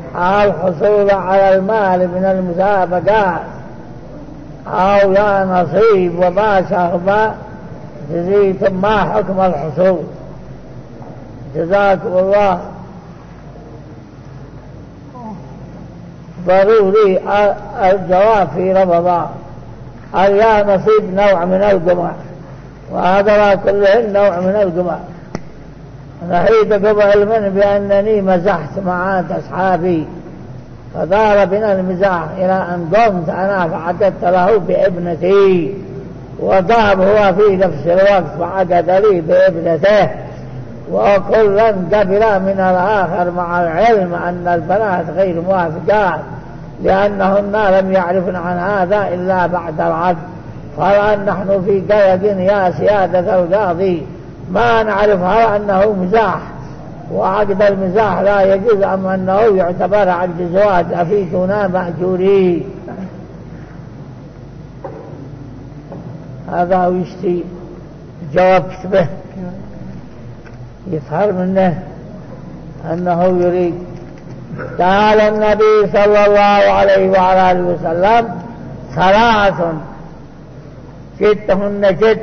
الحصول على المال من المسابقات أو يا نصيب وما شغبة جزيتم ما حكم الحصول. جزاكم الله. ضروري الجواب في رمضان. يا نصيب نوع من القمع، وهذا كلهن نوع من القمع. نحيد قبل علما بأنني مزحت مع أصحابي فدار بنا المزاح إلى أن قمت أنا فعقدت له بابنتي، وذهب هو في نفس الوقت فعقد لي بابنته، وكلا قبل من الآخر مع العلم أن البنات غير موافقات لأنهن لم يعرفن عن هذا إلا بعد العقد. فالآن نحن في قيد يا سيادة القاضي ما نعرف هل أنه مزاح، وعقد المزاح لا يجوز أم أنه يعتبر عقد زواج أفيتنا مأجوري. هذا هو يشتي جواب كتبه يظهر منه أنه يريد. قال النبي صلى الله عليه وعلى آله وسلم: ثلاث جدهن جد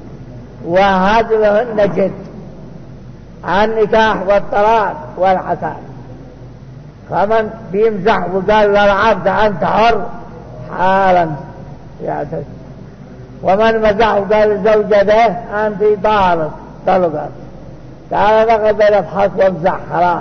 وهزلهن جد: النكاح والطلاق والعتاق. فمن بيمزح وقال للعبد أنت حر حالا يعتد، ومن مزح وقال لزوجته أنت طالق طلقت، قال لقد يضحك وامزح خلاص.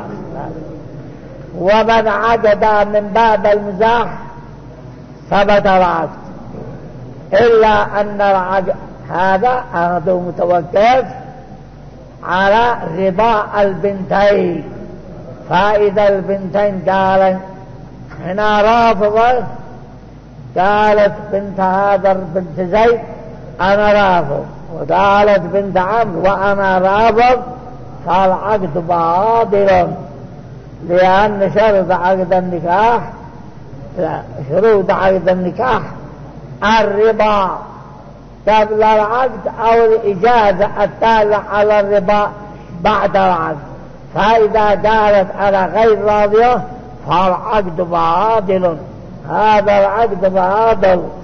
ومن عقد من باب المزاح ثبت العقد، إلا أن العقد هذا عقد متوقف على رضا البنتين. فإذا البنتين قالت هنا رافضة، قالت بنت هذا بنت زيد أنا رافض، وقالت بنت عمرو وأنا رافض، فالعقد باطل، لأن شروط عقد النكاح شروط عقد النكاح الرضا قبل العقد أو الإجازة التالية على الرضا بعد العقد. فإذا قالت أنا غير راضية فالعقد باطل، هذا العقد باطل.